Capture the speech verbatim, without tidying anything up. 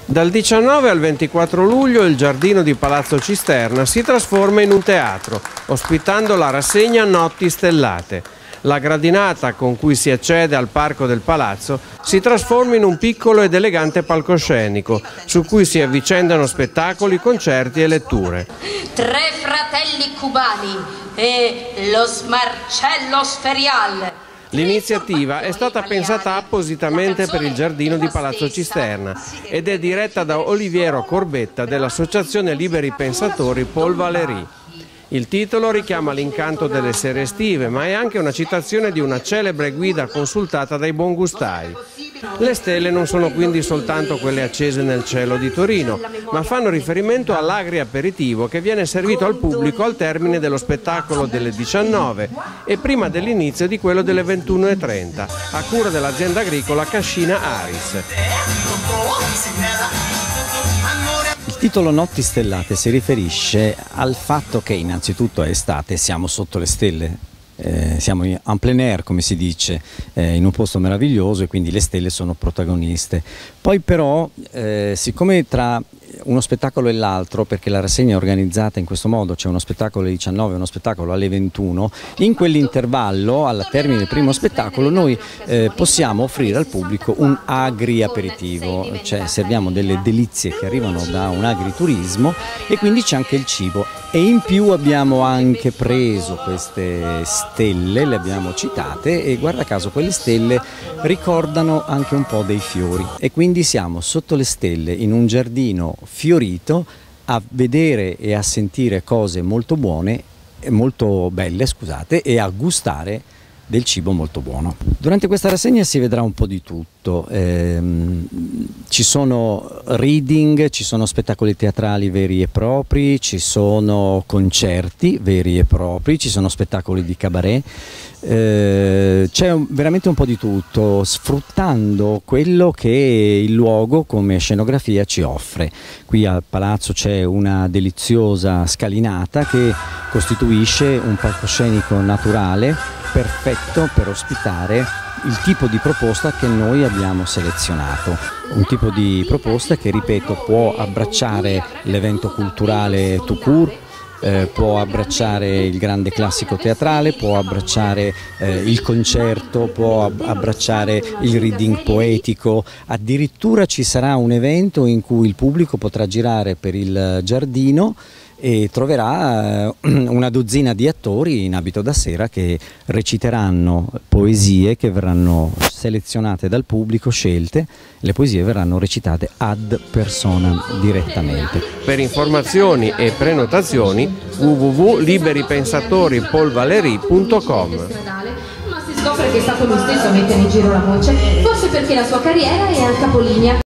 Dal diciannove al ventiquattro luglio il giardino di Palazzo Cisterna si trasforma in un teatro, ospitando la rassegna Notti Stellate. La gradinata con cui si accede al parco del palazzo si trasforma in un piccolo ed elegante palcoscenico, su cui si avvicendano spettacoli, concerti e letture. Tre fratelli cubani e Los Marcellos Ferial. L'iniziativa è stata pensata appositamente per il giardino di Palazzo Cisterna ed è diretta da Oliviero Corbetta dell'associazione Liberi Pensatori Paul Valéry. Il titolo richiama l'incanto delle sere estive, ma è anche una citazione di una celebre guida consultata dai buongustai. Le stelle non sono quindi soltanto quelle accese nel cielo di Torino, ma fanno riferimento all'agri aperitivo che viene servito al pubblico al termine dello spettacolo delle diciannove e prima dell'inizio di quello delle ventuno e trenta, a cura dell'azienda agricola Cascina Aris. Il titolo Notti Stellate si riferisce al fatto che innanzitutto è estate, siamo sotto le stelle, eh, siamo en plein air come si dice, eh, in un posto meraviglioso e quindi le stelle sono protagoniste. Poi però, eh, siccome tra uno spettacolo e l'altro, perché la rassegna è organizzata in questo modo, c'è uno spettacolo alle diciannove e uno spettacolo alle ventuno, in quell'intervallo, al termine del primo spettacolo, noi eh, possiamo offrire al pubblico un agri-aperitivo, cioè serviamo delle delizie che arrivano da un agriturismo e quindi c'è anche il cibo. E in più abbiamo anche preso queste stelle, le abbiamo citate e guarda caso quelle stelle ricordano anche un po' dei fiori e quindi siamo sotto le stelle in un giardino fiorito a vedere e a sentire cose molto buone, molto belle scusate, e a gustare del cibo molto buono. Durante questa rassegna si vedrà un po' di tutto, ehm, ci sono reading, ci sono spettacoli teatrali veri e propri, ci sono concerti veri e propri, ci sono spettacoli di cabaret, eh, c'è veramente un po' di tutto, sfruttando quello che il luogo come scenografia ci offre. Qui al palazzo c'è una deliziosa scalinata che costituisce un palcoscenico naturale perfetto per ospitare il tipo di proposta che noi abbiamo selezionato, un tipo di proposta che, ripeto, può abbracciare l'evento culturale tout court, eh, può abbracciare il grande classico teatrale, può abbracciare eh, il concerto, può ab abbracciare il reading poetico, addirittura ci sarà un evento in cui il pubblico potrà girare per il giardino e troverà una dozzina di attori in abito da sera che reciteranno poesie che verranno selezionate dal pubblico, scelte, le poesie verranno recitate ad personam direttamente. Per informazioni e prenotazioni w w w punto liberi pensatori paul valéry punto com. Ma si scopre che è stato lui stesso a mettere in giro la voce, forse perché la sua carriera è al capolinea.